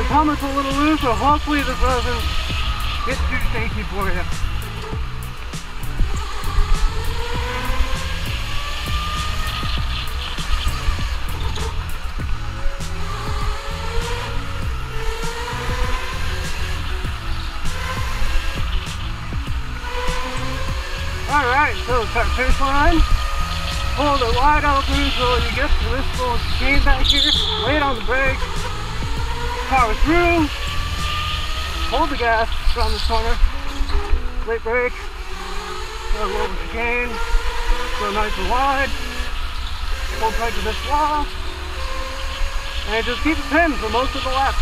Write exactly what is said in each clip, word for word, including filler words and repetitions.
helmet's a little loose, so hopefully this doesn't get too shaky for you. Alright, so cut finish line, hold it wide open so you get to this little chicane back here, lay it on the brake, power through, hold the gas around this corner, late brake, go a little chicane, go nice and wide, hold tight to this wall, and just keep it pinned for most of the lap.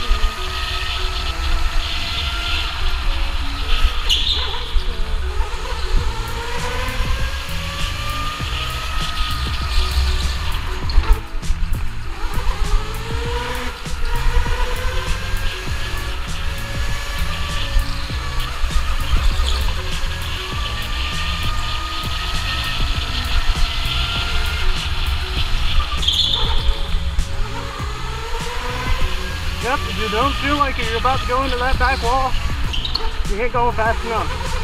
Yep, if you don't feel like you're about to go into that back wall, you ain't going fast enough.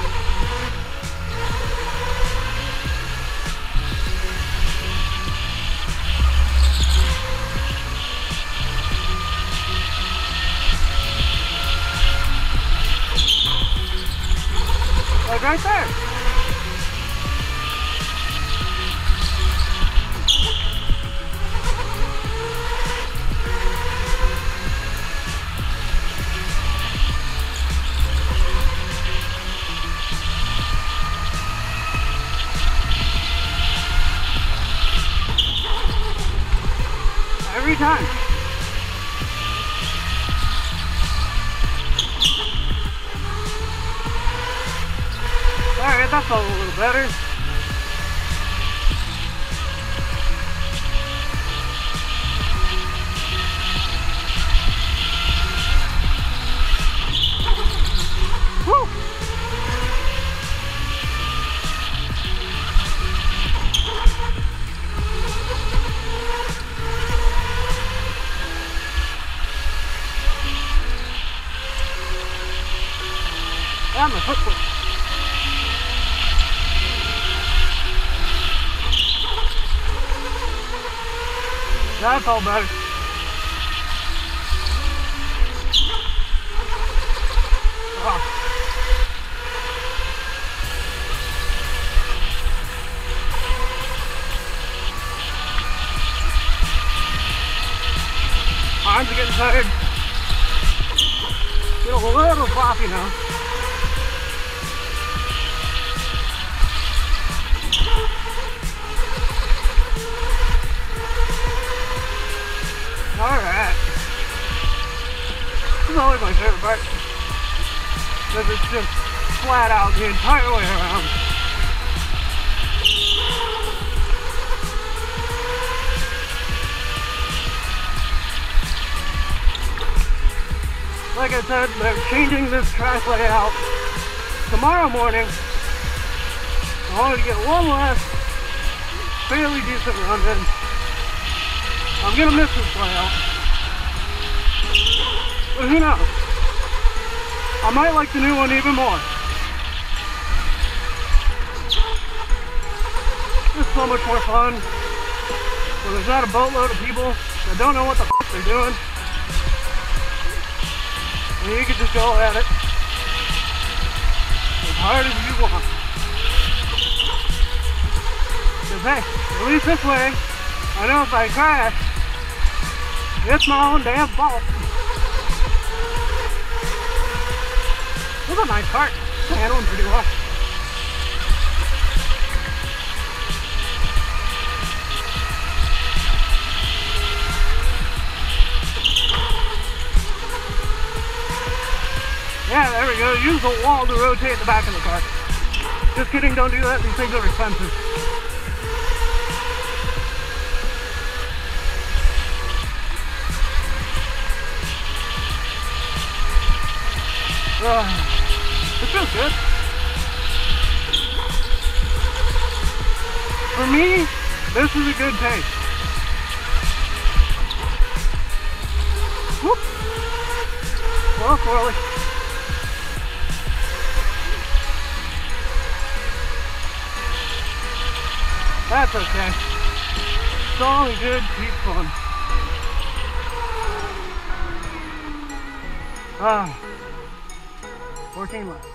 Like right there. Every time. Alright, that felt a little better. Woo! Yeah, my foot foot. That's all better. Oh. Arms are getting tired. Feel a little floppy now. Alright. This is always my favorite part. Because it's just flat out the entire way around. Like I said, they're changing this track layout tomorrow morning. I wanted to get one last fairly decent run in. I'm gonna miss this layout, but who knows? I might like the new one even more. It's so much more fun when there's not a boatload of people that don't know what the f they're doing, and you can just go at it as hard as you want. Because hey, at least this way, I know if I crash, it's my own damn fault. This is a nice cart. It's handling pretty well. Yeah, there we go. Use the wall to rotate the back of the car. Just kidding, don't do that. These things are expensive. Uh, it feels good. For me, this is a good pace. Whoop. little poorly. That's okay. It's all in good, keep fun. Ah, fourteen left.